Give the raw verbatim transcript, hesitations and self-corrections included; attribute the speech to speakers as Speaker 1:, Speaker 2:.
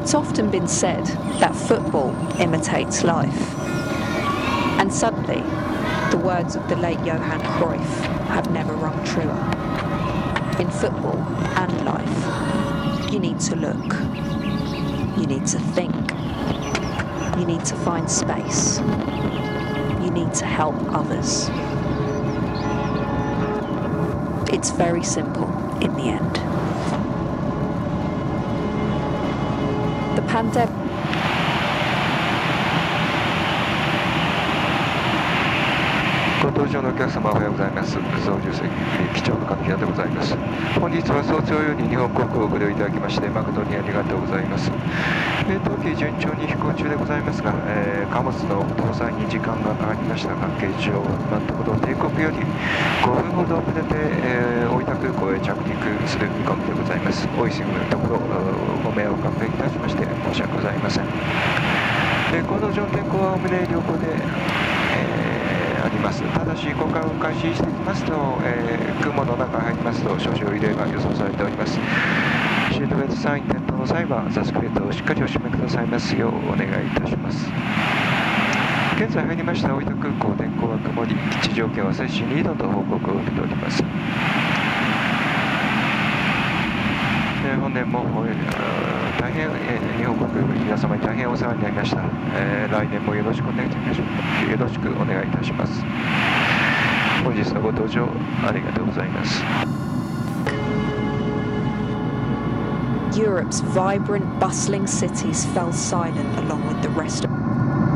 Speaker 1: It's often been said that football imitates life. And suddenly, the words of the late Johan Cruyff have never rung truer. In football and life, you need to look. You need to think. You need to find space. You need to help others. It's very simple in the end. The pandemic.
Speaker 2: ご搭乗のお客様おはようございます。操縦席機長の神平でございます。本日は早朝より日本航空をご利用いただきまして誠にありがとうございます。えー、当機順調に飛行中でございますが、えー、貨物の搭載に時間がかかりましたが、現状今のところ定刻よりごふんほど遅れて、えー、大分空港へ着陸する見込みでございます。お急ぎのところご迷惑をおかけいたしまして申し訳ございません。えー、この乗天候はおおむね良好で、えーあります。ただし交換を開始していきますと、えー、雲の中に入りますと少々揺れが予想されております。シートベルトサイン点灯の際は座席ベルトをしっかりお締めくださいますようお願いいたします。現在入りました大分空港、天候は曇り、基地条件は摂氏にどと報告を受けております。えー、本年も、えー、大変、えー、日本国民皆様に大変お世話になりました。えー、来年もよろしくお願いいたします。よろしくお願いいたします。本日のご搭乗ありがとうございます。
Speaker 1: Europe's vibrant, bustling cities fell silent along with the rest of